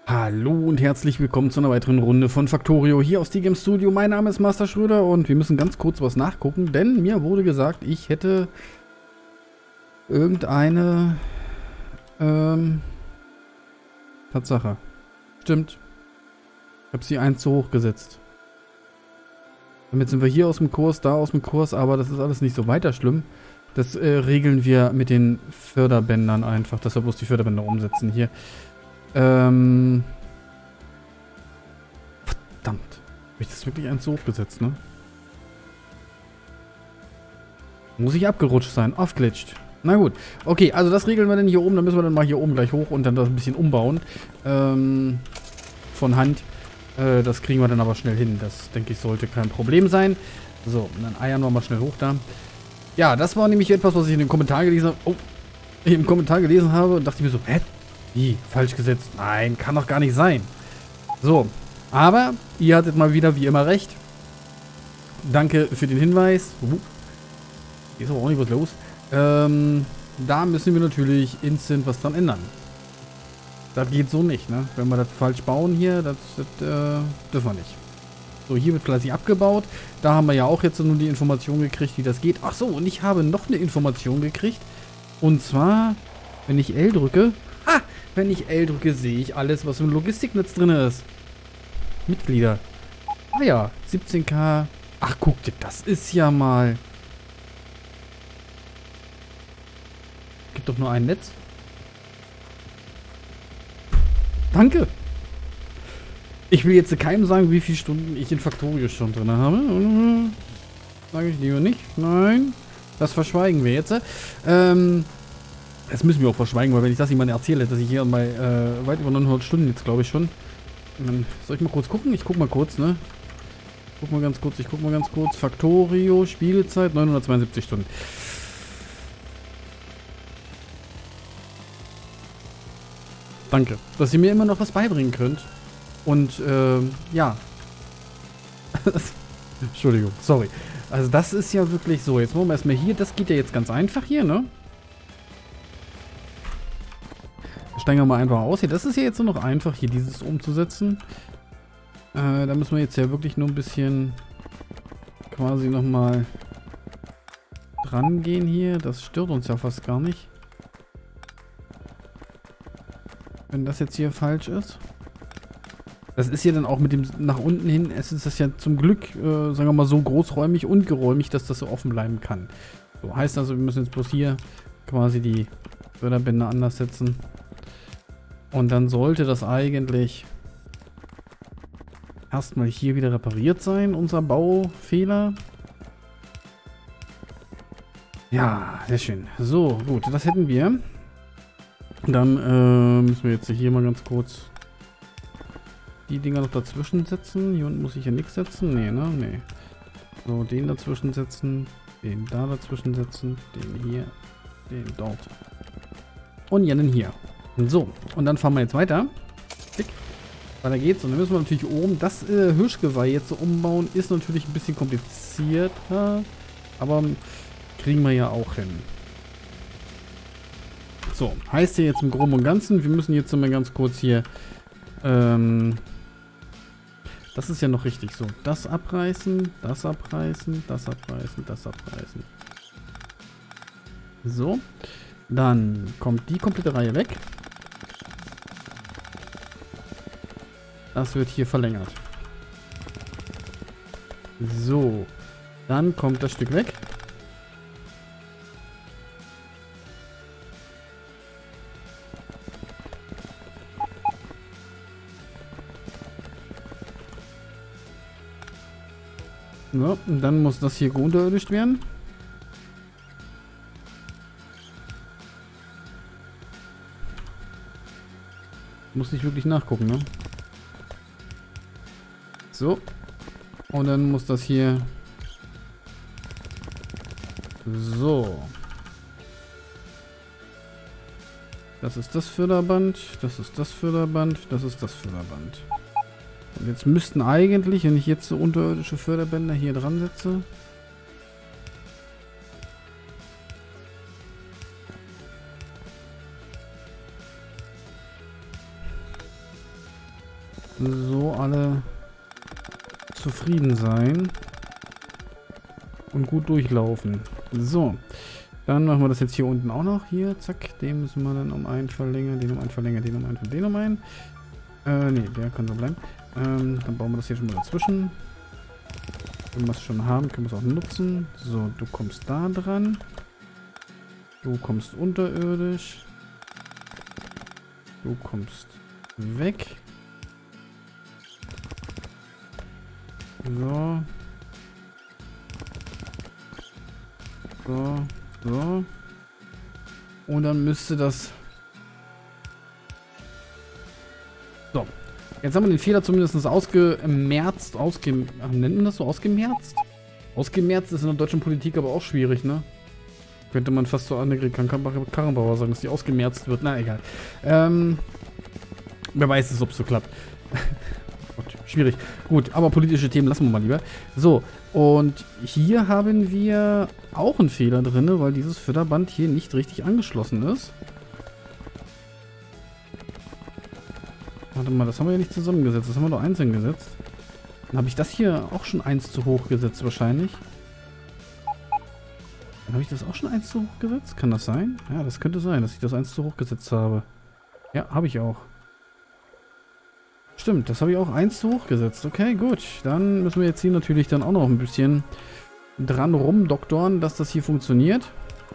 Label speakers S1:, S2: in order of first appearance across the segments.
S1: Hallo und herzlich willkommen zu einer weiteren Runde von Factorio hier aus Game Studio. Mein Name ist Master Schröder und wir müssen ganz kurz was nachgucken, denn mir wurde gesagt, ich hätte irgendeine Tatsache. Stimmt. Ich habe sie 1 zu hoch gesetzt. Damit sind wir hier aus dem Kurs, da aus dem Kurs, aber das ist alles nicht so weiter schlimm. Das regeln wir mit den Förderbändern einfach, dass wir bloß die Förderbänder umsetzen hier. Verdammt. Habe ich das wirklich 1 zu hoch gesetzt, ne? Muss ich abgerutscht sein. Aufglitscht. Na gut. Okay, also das regeln wir dann hier oben. Dann müssen wir dann mal hier oben gleich hoch und dann das ein bisschen umbauen. Von Hand. Das kriegen wir dann aber schnell hin. Das, denke ich, sollte kein Problem sein. So, und dann eiern wir mal schnell hoch da. Ja, das war nämlich etwas, was ich in den Kommentaren gelesen habe. Oh, im Kommentar gelesen habe und dachte mir so, hä? Wie? Falsch gesetzt? Nein, kann doch gar nicht sein. So, aber ihr hattet mal wieder wie immer recht. Danke für den Hinweis. Hier ist aber auch nicht was los. Da müssen wir natürlich instant was dran ändern. Das geht so nicht, ne? Wenn wir das falsch bauen hier, das dürfen wir nicht. So, hier wird fleißig abgebaut. Da haben wir ja auch jetzt nur die Information gekriegt, wie das geht. Ach so, und ich habe noch eine Information gekriegt. Und zwar, wenn ich L drücke... Ah! Wenn ich L drücke, sehe ich alles, was im Logistiknetz drin ist. Mitglieder. Ah ja, 17k. Ach, guck dir, das ist ja mal... Gibt doch nur ein Netz. Danke. Ich will jetzt keinem sagen, wie viele Stunden ich in Factorio schon drin habe. Sage ich lieber nicht. Nein. Das verschweigen wir jetzt. Das müssen wir auch verschweigen, weil wenn ich das jemandem erzähle, dass ich hier bei weit über 900 Stunden jetzt, glaube ich schon. Dann soll ich mal kurz gucken? Ich guck mal kurz, ne? Ich guck mal ganz kurz. Factorio, Spielzeit, 972 Stunden. Danke, dass ihr mir immer noch was beibringen könnt. Und, ja. Entschuldigung, sorry. Also das ist ja wirklich so. Jetzt machen wir erstmal hier. Das geht ja jetzt ganz einfach hier, ne? Steigen wir mal einfach aus hier. Das ist ja jetzt nur noch einfach, hier dieses umzusetzen. Da müssen wir jetzt ja wirklich nur ein bisschen quasi nochmal dran gehen hier. Das stört uns ja fast gar nicht. Wenn das jetzt hier falsch ist. Das ist ja dann auch mit dem nach unten hin, es ist das ja zum Glück, sagen wir mal so großräumig und geräumig, dass das so offen bleiben kann. So, heißt also, wir müssen jetzt bloß hier quasi die Förderbänder anders setzen. Und dann sollte das eigentlich erstmal hier wieder repariert sein, unser Baufehler. Ja, sehr schön. So, gut, das hätten wir. Dann müssen wir jetzt hier mal ganz kurz die Dinger noch dazwischen setzen. Hier unten muss ich ja nichts setzen. Nee, ne? Nee. So, den dazwischen setzen. Den da dazwischen setzen. Den hier. Den dort. Und jenen hier. So, und dann fahren wir jetzt weiter. Klick. Weiter geht's. Und dann müssen wir natürlich oben das Hirschgeweih jetzt so umbauen. Ist natürlich ein bisschen komplizierter. Aber kriegen wir ja auch hin. So, heißt ja jetzt im Groben und Ganzen, wir müssen jetzt mal ganz kurz hier, das ist ja noch richtig so, das abreißen, das abreißen, das abreißen, das abreißen. So, dann kommt die komplette Reihe weg. Das wird hier verlängert. So, dann kommt das Stück weg. So, und dann muss das hier unterirdisch werden. Muss ich wirklich nachgucken, ne? So. Und dann muss das hier... So. Das ist das Förderband, das ist das Förderband, das ist das Förderband. Und jetzt müssten eigentlich, wenn ich jetzt so unterirdische Förderbänder hier dran setze, so alle zufrieden sein. Und gut durchlaufen. So. Dann machen wir das jetzt hier unten auch noch. Hier, zack. Den müssen wir dann um einen verlängern. Den um einen verlängern. Den um einen und den um einen. Ne, der kann so bleiben. Dann bauen wir das hier schon mal dazwischen. Wenn wir es schon haben, können wir es auch nutzen. So, du kommst da dran. Du kommst unterirdisch. Du kommst weg. So. So. So. Und dann müsste das... So. Jetzt haben wir den Fehler zumindest ausgemerzt. Nennt man das so? Ausgemerzt? Ausgemerzt ist in der deutschen Politik aber auch schwierig, ne? Könnte man fast so Annegret Kramp-Karrenbauer sagen, dass die ausgemerzt wird. Na, egal. Wer weiß es, ob es so klappt. Gott, schwierig. Gut, aber politische Themen lassen wir mal lieber. So, und hier haben wir auch einen Fehler drin, weil dieses Förderband hier nicht richtig angeschlossen ist. Warte mal, das haben wir ja nicht zusammengesetzt. Das haben wir doch einzeln gesetzt. Dann habe ich das hier auch schon 1 zu hoch gesetzt wahrscheinlich. Dann habe ich das auch schon 1 zu hoch gesetzt? Kann das sein? Ja, das könnte sein, dass ich das 1 zu hoch gesetzt habe. Ja, habe ich auch. Stimmt, das habe ich auch 1 zu hoch gesetzt. Okay, gut. Dann müssen wir jetzt hier natürlich dann auch noch ein bisschen dran rumdoktoren, dass das hier funktioniert.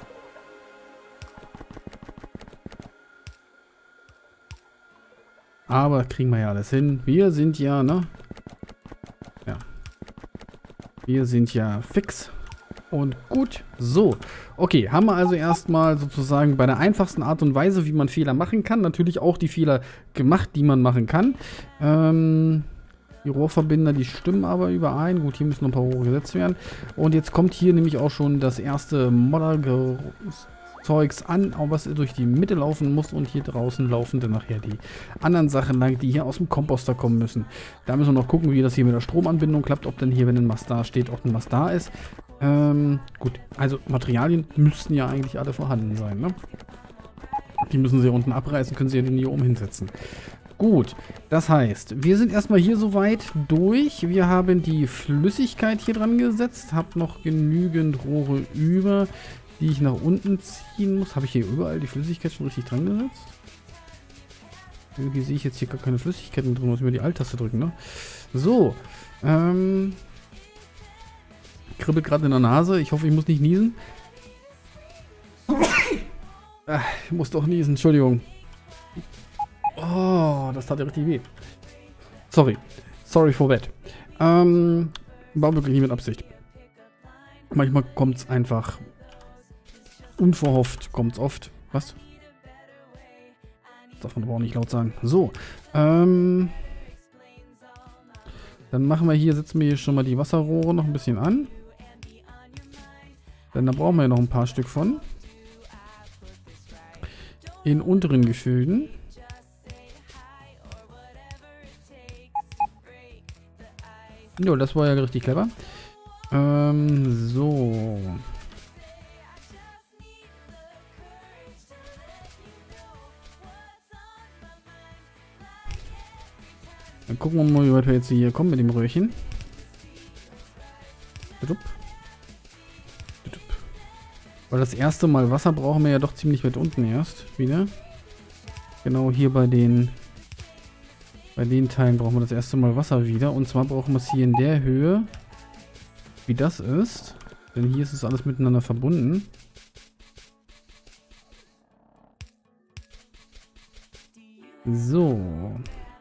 S1: Aber kriegen wir ja alles hin. Wir sind ja, ne? Ja. Wir sind ja fix. Und gut. So. Okay, haben wir also erstmal sozusagen bei der einfachsten Art und Weise, wie man Fehler machen kann, natürlich auch die Fehler gemacht, die man machen kann. Die Rohrverbinder, die stimmen aber überein. Gut, hier müssen noch ein paar Rohre gesetzt werden. Und jetzt kommt hier nämlich auch schon das erste Modder-Zeugs an, auch was durch die Mitte laufen muss. Und hier draußen laufen dann nachher die anderen Sachen lang, die hier aus dem Komposter kommen müssen. Da müssen wir noch gucken, wie das hier mit der Stromanbindung klappt. Ob dann hier, wenn ein Mast da steht, auch ein Mast da ist. Gut, also Materialien müssten ja eigentlich alle vorhanden sein, ne? Die müssen sie unten abreißen, können sie ja den hier oben hinsetzen. Gut, das heißt, wir sind erstmal hier soweit durch. Wir haben die Flüssigkeit hier dran gesetzt. Habe noch genügend Rohre über, die ich nach unten ziehen muss. Habe ich hier überall die Flüssigkeit schon richtig dran gesetzt? Irgendwie sehe ich jetzt hier gar keine Flüssigkeit mehr drin. Muss ich mir die Alt-Taste drücken, ne? So, kribbelt gerade in der Nase. Ich hoffe, ich muss nicht niesen. Ich muss doch niesen, Entschuldigung. Oh, das tat ja richtig weh. Sorry. Sorry for that. War wirklich nicht mit Absicht. Manchmal kommt es einfach unverhofft, kommt es oft. Was? Das darf man aber auch nicht laut sagen. So. Dann machen wir hier, setzen wir hier schon mal die Wasserrohre noch ein bisschen an. Denn da brauchen wir ja noch ein paar Stück von. In unteren Gefilden. Jo, das war ja richtig clever. So. Dann gucken wir mal, wie weit wir jetzt hier kommen mit dem Röhrchen. Weil das erste Mal Wasser brauchen wir ja doch ziemlich weit unten erst wieder. Genau hier bei den Teilen brauchen wir das erste Mal Wasser wieder. Und zwar brauchen wir es hier in der Höhe, wie das ist. Denn hier ist es alles miteinander verbunden. So.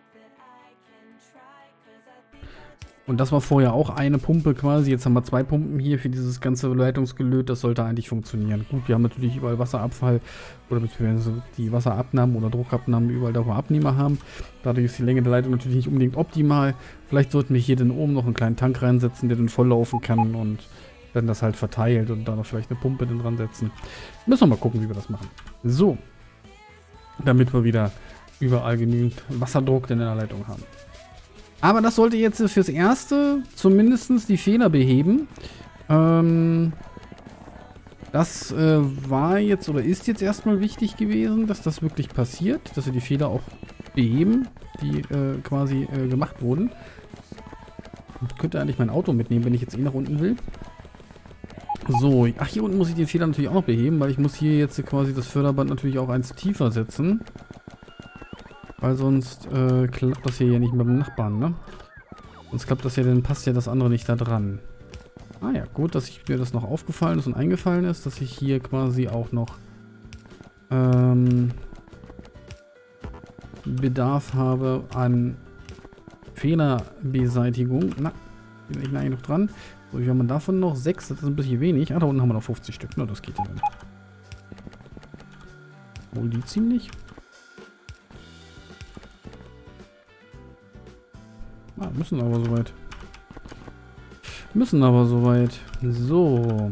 S1: Und das war vorher auch eine Pumpe quasi. Jetzt haben wir 2 Pumpen hier für dieses ganze Leitungsgelöt. Das sollte eigentlich funktionieren. Gut, wir haben natürlich überall Wasserabfall oder beziehungsweise die Wasserabnahmen oder Druckabnahmen überall da, wo wir Abnehmer haben. Dadurch ist die Länge der Leitung natürlich nicht unbedingt optimal. Vielleicht sollten wir hier dann oben noch einen kleinen Tank reinsetzen, der dann volllaufen kann und dann das halt verteilt und da noch vielleicht eine Pumpe dann dran setzen. Müssen wir mal gucken, wie wir das machen. So. Damit wir wieder überall genügend Wasserdruck in der Leitung haben. Aber das sollte jetzt fürs Erste zumindest die Fehler beheben. Das war jetzt oder ist jetzt erstmal wichtig gewesen, dass das wirklich passiert, dass wir die Fehler auch beheben, die quasi gemacht wurden. Ich könnte eigentlich mein Auto mitnehmen, wenn ich jetzt eh nach unten will. So, ach, hier unten muss ich den Fehler natürlich auch noch beheben, weil ich muss hier jetzt quasi das Förderband natürlich auch eins tiefer setzen. Weil sonst klappt das hier ja nicht mit dem Nachbarn, ne? Sonst klappt das ja, dann passt ja das andere nicht da dran. Ah ja, gut, dass mir das noch aufgefallen ist und eingefallen ist, dass ich hier quasi auch noch Bedarf habe an Fehlerbeseitigung. Na, bin ich eigentlich noch dran? So, wie haben wir davon noch? 6, das ist ein bisschen wenig. Ah, da unten haben wir noch 50 Stück. Na, das geht ja dann. Wohl die ziemlich. Ah, müssen aber soweit. So.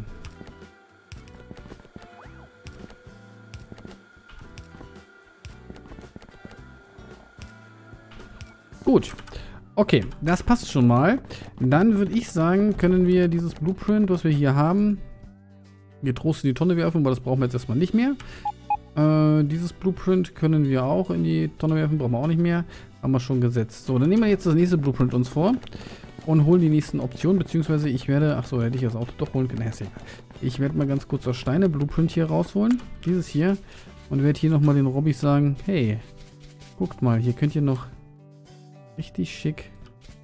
S1: Gut. Okay, das passt schon mal. Dann würde ich sagen, können wir dieses Blueprint, was wir hier haben, getrost in die Tonne werfen, weil das brauchen wir jetzt erstmal nicht mehr. Dieses Blueprint können wir auch in die Tonne werfen, brauchen wir auch nicht mehr. Haben wir schon gesetzt. So, dann nehmen wir jetzt das nächste Blueprint uns vor und holen die nächsten Optionen, beziehungsweise ich werde, ach so, hätte ich das Auto doch holen können. Ich werde mal ganz kurz das Steine-Blueprint hier rausholen, dieses hier, und werde hier nochmal den Robbys sagen, hey, guckt mal, hier könnt ihr noch richtig schick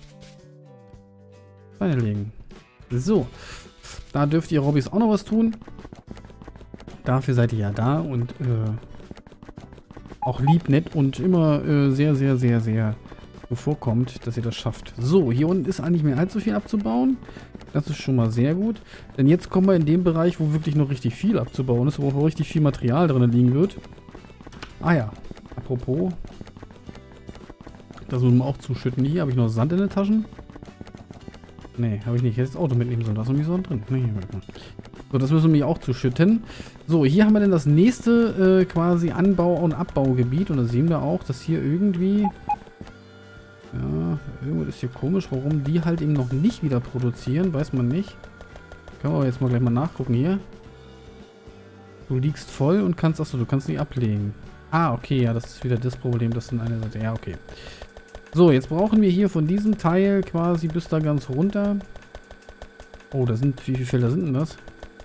S1: Steine legen. So, da dürft ihr Robbys auch noch was tun. Dafür seid ihr ja da und auch lieb, nett und immer sehr, sehr, sehr, sehr bevorkommt, dass ihr das schafft. So, hier unten ist eigentlich mehr allzu viel abzubauen. Das ist schon mal sehr gut. Denn jetzt kommen wir in den Bereich, wo wirklich noch richtig viel abzubauen ist, wo auch richtig viel Material drin liegen wird. Ah ja, apropos. Das müssen wir auch zuschütten. Hier habe ich noch Sand in den Taschen. Nee, habe ich nicht. Ich hätte das Auto mitnehmen sollen. Da ist noch nicht Sand drin. Nee, so, das müssen wir auch zuschütten. So, hier haben wir dann das nächste quasi Anbau- und Abbaugebiet. Und da sehen wir auch, dass hier irgendwie... Ja, irgendwas ist hier komisch. Warum die halt eben noch nicht wieder produzieren, weiß man nicht. Können wir aber jetzt mal gleich mal nachgucken hier. Du liegst voll und kannst... Achso, du kannst nicht ablegen. Ah, okay, ja, das ist wieder das Problem. Das sind eine Seite. Ja, okay. So, jetzt brauchen wir hier von diesem Teil quasi bis da ganz runter. Oh, da sind... Wie viele Felder sind denn das?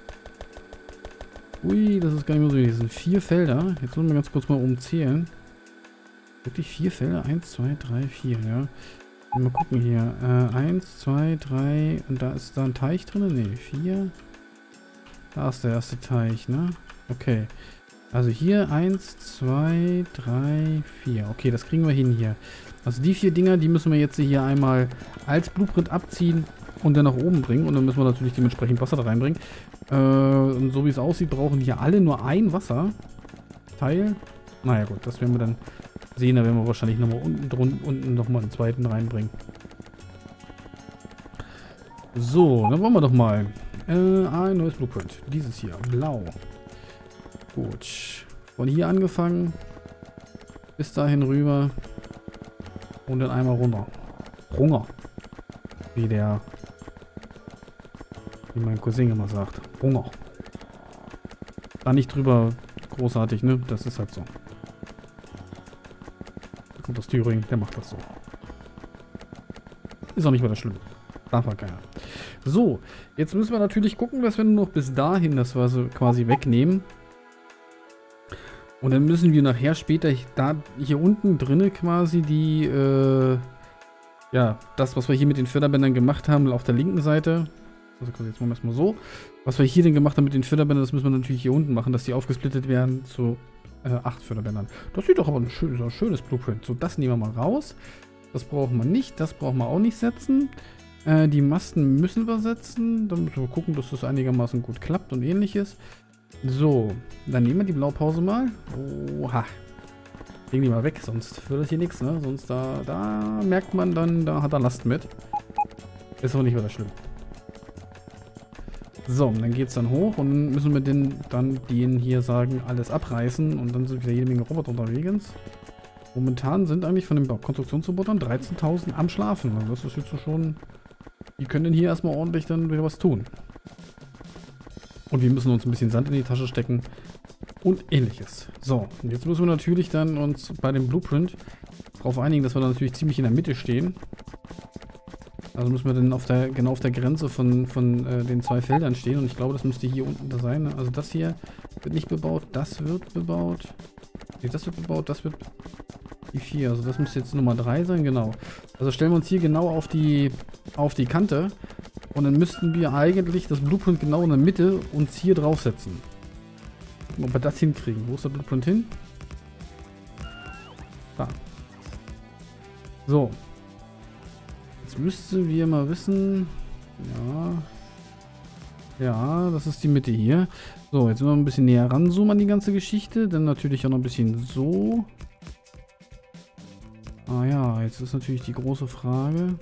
S1: Ui, das ist gar nicht mehr so wenig. Das sind 4 Felder. Jetzt müssen wir ganz kurz mal umzählen. Wirklich 4 Felder? 1, 2, 3, 4, ja. Mal gucken hier. 1, 2, 3. Und da ist da ein Teich drin? Ne, 4. Da ist der erste Teich, ne? Okay. Also hier 1, 2, 3, 4. Okay, das kriegen wir hin hier. Also die 4 Dinger, die müssen wir jetzt hier einmal als Blueprint abziehen und dann nach oben bringen. Und dann müssen wir natürlich dementsprechend Wasser da reinbringen. Und so wie es aussieht, brauchen hier alle nur ein Wasserteil. Naja gut, das werden wir dann sehen. Da werden wir wahrscheinlich nochmal unten nochmal einen zweiten reinbringen. So, dann wollen wir doch mal ein neues Blueprint. Dieses hier, blau. Gut. Von hier angefangen. Bis dahin rüber. Und dann einmal runter. Hunger. Wie mein Cousin immer sagt. Hunger. Da nicht drüber großartig, ne? Das ist halt so. Da kommt aus Thüringen, der macht das so. Ist auch nicht weiter schlimm. Darf halt keiner. So, jetzt müssen wir natürlich gucken, dass wir nur noch bis dahin das so quasi wegnehmen. Und dann müssen wir nachher später da hier unten drinne quasi die, ja, das, was wir hier mit den Förderbändern gemacht haben, auf der linken Seite. Also jetzt machen wir es mal so. Was wir hier denn gemacht haben mit den Förderbändern, das müssen wir natürlich hier unten machen, dass die aufgesplittet werden zu 8 Förderbändern. Das sieht doch aber ein schönes Blueprint. So, das nehmen wir mal raus. Das brauchen wir nicht. Das brauchen wir auch nicht setzen. Die Masten müssen wir setzen. Dann müssen wir gucken, dass das einigermaßen gut klappt und ähnliches. So, dann nehmen wir die Blaupause mal. Oha. Legen die mal weg, sonst wird das hier nichts, ne? Sonst da merkt man dann, da hat er Last mit. Ist auch nicht weiter schlimm. So, dann geht es dann hoch und müssen wir dann den hier sagen, alles abreißen und dann sind wieder jede Menge Roboter unterwegs. Momentan sind eigentlich von den Konstruktionsrobotern 13.000 am Schlafen. Also das ist jetzt so schon... Die können denn hier erstmal ordentlich dann wieder was tun. Und wir müssen uns ein bisschen Sand in die Tasche stecken, und ähnliches. So, und jetzt müssen wir natürlich dann uns bei dem Blueprint darauf einigen, dass wir dann natürlich ziemlich in der Mitte stehen. Also müssen wir dann genau auf der Grenze von den zwei Feldern stehen. Und ich glaube, das müsste hier unten da sein. Also das hier wird nicht bebaut, das wird bebaut. Nee, das wird bebaut, das wird die 4. Also das müsste jetzt Nummer 3 sein, genau. Also stellen wir uns hier genau auf die Kante. Und dann müssten wir eigentlich das Blueprint genau in der Mitte uns hier draufsetzen. Gucken, ob wir das hinkriegen. Wo ist der Blueprint hin? Da. So. Jetzt müssten wir mal wissen. Ja. Ja, das ist die Mitte hier. So, jetzt müssen wir ein bisschen näher ranzoomen an die ganze Geschichte. Dann natürlich auch noch ein bisschen so. Ah ja, jetzt ist natürlich die große Frage.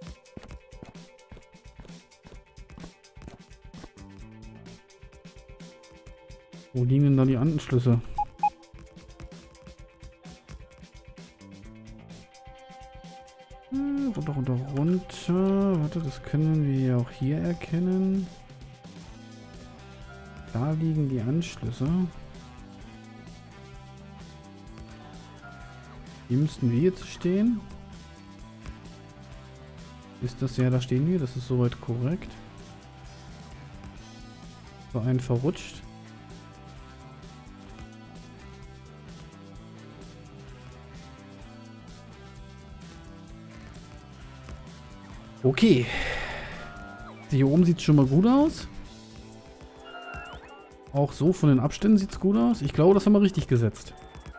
S1: Wo liegen denn da die Anschlüsse? Runter. Warte, das können wir ja auch hier erkennen. Da liegen die Anschlüsse. Hier müssten wir jetzt stehen. Ist das ja, da stehen wir. Das ist soweit korrekt. So, ein verrutscht. Okay. Hier oben sieht es schon mal gut aus. Auch so von den Abständen sieht es gut aus. Ich glaube, das haben wir richtig gesetzt.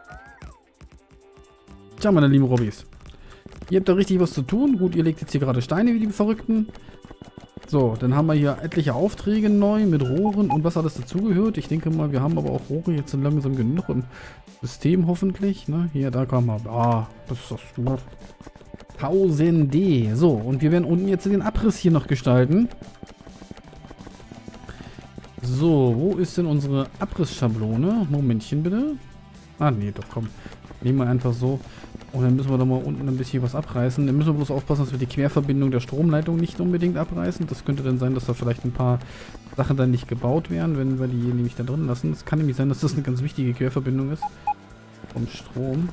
S1: Tja, meine lieben Robbys. Ihr habt da richtig was zu tun. Gut, ihr legt jetzt hier gerade Steine wie die Verrückten. So, dann haben wir hier etliche Aufträge neu mit Rohren und was alles dazugehört. Ich denke mal, wir haben aber auch Rohre jetzt langsam genug im System hoffentlich. Ne? Hier, da kann man. Ah, das ist das. 1000D. So, und wir werden unten jetzt den Abriss hier noch gestalten. So, wo ist denn unsere Abrissschablone? Momentchen bitte. Ah, nee, doch, komm. Nehmen wir einfach so. Und dann müssen wir da mal unten ein bisschen was abreißen. Dann müssen wir bloß aufpassen, dass wir die Querverbindung der Stromleitung nicht unbedingt abreißen. Das könnte dann sein, dass da vielleicht ein paar Sachen dann nicht gebaut werden, wenn wir die hier nämlich da drin lassen. Es kann nämlich sein, dass das eine ganz wichtige Querverbindung ist. Vom Strom.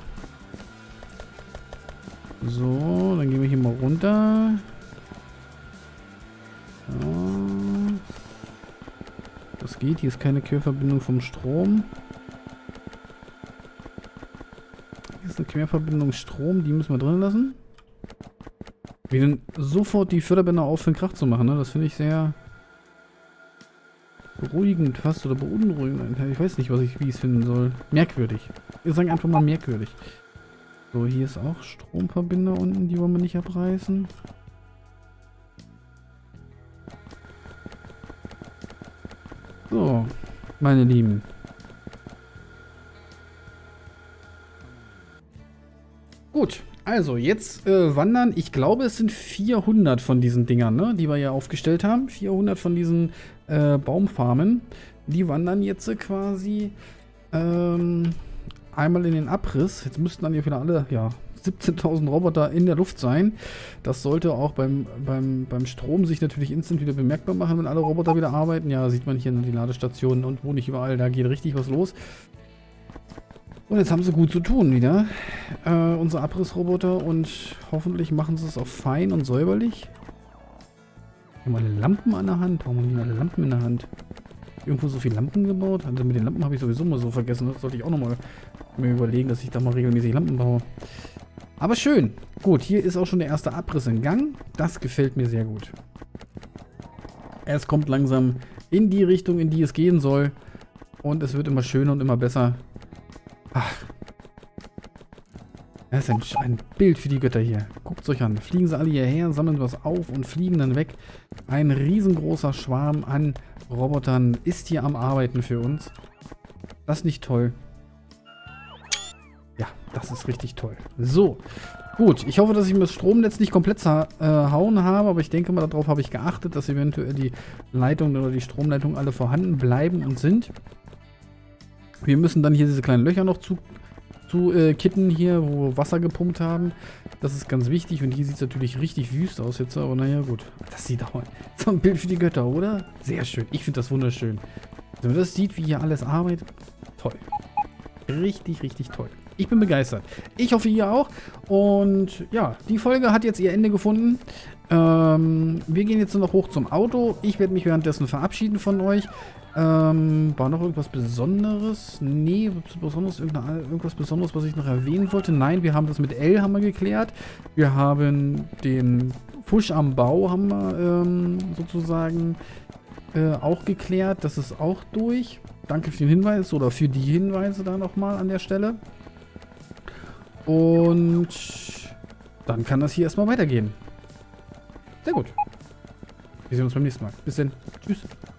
S1: So, dann gehen wir hier mal runter. Ja. Das geht, hier ist keine Querverbindung vom Strom. Hier ist eine Querverbindung Strom, die müssen wir drin lassen. Wie denn sofort die Förderbänder aufhören, Krach zu machen, ne? Das finde ich sehr beruhigend fast oder beunruhigend. Ich weiß nicht, wie ich es finden soll. Merkwürdig. Wir sagen einfach mal merkwürdig. So, hier ist auch Stromverbinder unten, die wollen wir nicht abreißen. So, meine Lieben. Gut, also jetzt wandern, ich glaube es sind 400 von diesen Dingern, ne, die wir ja aufgestellt haben. 400 von diesen Baumfarmen. Die wandern jetzt quasi einmal in den Abriss. Jetzt müssten dann hier wieder alle, ja, 17.000 Roboter in der Luft sein. Das sollte auch beim Strom sich natürlich instant wieder bemerkbar machen, wenn alle Roboter wieder arbeiten. Ja, sieht man hier in die Ladestationen und wo nicht überall, da geht richtig was los. Und jetzt haben sie gut zu tun wieder, unsere Abrissroboter, und hoffentlich machen sie es auch fein und säuberlich. Wir haben alle Lampen an der Hand. Warum haben die alle Lampen in der Hand? Irgendwo so viele Lampen gebaut? Also mit den Lampen habe ich sowieso mal so vergessen. Das sollte ich auch nochmal mir überlegen, dass ich da mal regelmäßig Lampen baue. Aber schön. Gut, hier ist auch schon der erste Abriss in Gang. Das gefällt mir sehr gut. Es kommt langsam in die Richtung, in die es gehen soll. Und es wird immer schöner und immer besser. Ach. Das ist ein Bild für die Götter hier. Guckt es euch an. Fliegen sie alle hierher, sammeln was auf und fliegen dann weg. Ein riesengroßer Schwarm an Robotern ist hier am Arbeiten für uns. Das ist nicht toll. Ja, das ist richtig toll. So, gut. Ich hoffe, dass ich mir das Stromnetz nicht komplett zerhauen habe, aber ich denke mal, darauf habe ich geachtet, dass eventuell die Leitungen oder die Stromleitungen alle vorhanden bleiben und sind. Wir müssen dann hier diese kleinen Löcher noch zu kitten hier, wo wir Wasser gepumpt haben. Das ist ganz wichtig und hier sieht es natürlich richtig wüst aus jetzt, aber naja, gut. Das sieht auch so ein Bild für die Götter, oder? Sehr schön. Ich finde das wunderschön. Wenn man das sieht, wie hier alles arbeitet, toll. Richtig, richtig toll. Ich bin begeistert. Ich hoffe, ihr auch. Und ja, die Folge hat jetzt ihr Ende gefunden. Wir gehen jetzt nur noch hoch zum Auto. Ich werde mich währenddessen verabschieden von euch. War noch irgendwas Besonderes? Nee, irgendwas Besonderes, was ich noch erwähnen wollte? Nein, wir haben das mit L haben wir geklärt. Wir haben den Fusch am Bau haben wir sozusagen auch geklärt. Das ist auch durch. Danke für den Hinweis oder für die Hinweise da nochmal an der Stelle. Und dann kann das hier erstmal weitergehen. Sehr gut. Wir sehen uns beim nächsten Mal. Bis dann. Tschüss.